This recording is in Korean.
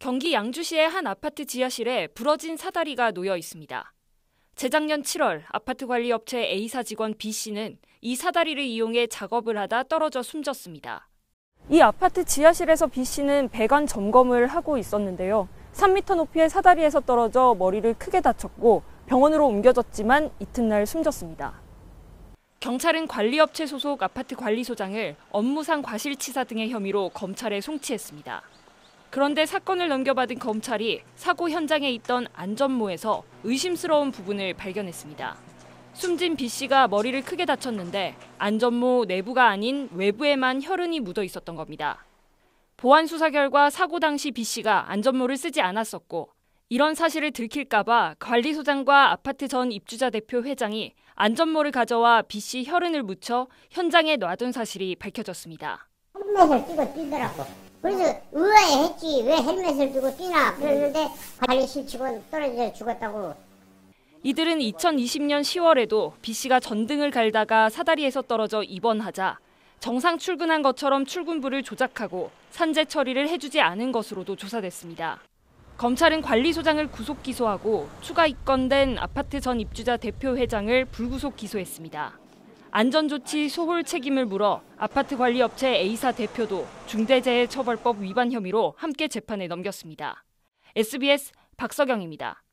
경기 양주시의 한 아파트 지하실에 부러진 사다리가 놓여 있습니다. 재작년 7월 아파트 관리업체 A사 직원 B씨는 이 사다리를 이용해 작업을 하다 떨어져 숨졌습니다. 이 아파트 지하실에서 B씨는 배관 점검을 하고 있었는데요. 3m 높이의 사다리에서 떨어져 머리를 크게 다쳤고 병원으로 옮겨졌지만 이튿날 숨졌습니다. 경찰은 관리업체 소속 아파트 관리소장을 업무상 과실치사 등의 혐의로 검찰에 송치했습니다. 그런데 사건을 넘겨받은 검찰이 사고 현장에 있던 안전모에서 의심스러운 부분을 발견했습니다. 숨진 B씨가 머리를 크게 다쳤는데 안전모 내부가 아닌 외부에만 혈흔이 묻어 있었던 겁니다. 보안 수사 결과 사고 당시 B씨가 안전모를 쓰지 않았었고 이런 사실을 들킬까 봐 관리소장과 아파트 전 입주자 대표 회장이 안전모를 가져와 B씨 혈흔을 묻혀 현장에 놔둔 사실이 밝혀졌습니다. 헬멧을 끼고 뛰더라고. 그래서 의아해했지. 왜 헬멧을 끼고 뛰나. 그랬는데 관리실 직원 떨어져 죽었다고. 이들은 2020년 10월에도 B씨가 전등을 갈다가 사다리에서 떨어져 입원하자 정상 출근한 것처럼 출근부를 조작하고 산재 처리를 해주지 않은 것으로도 조사됐습니다. 검찰은 관리소장을 구속 기소하고 추가 입건된 아파트 전 입주자 대표 회장을 불구속 기소했습니다. 안전조치 소홀 책임을 물어 아파트 관리업체 A사 대표도 중대재해처벌법 위반 혐의로 함께 재판에 넘겼습니다. SBS 박서경입니다.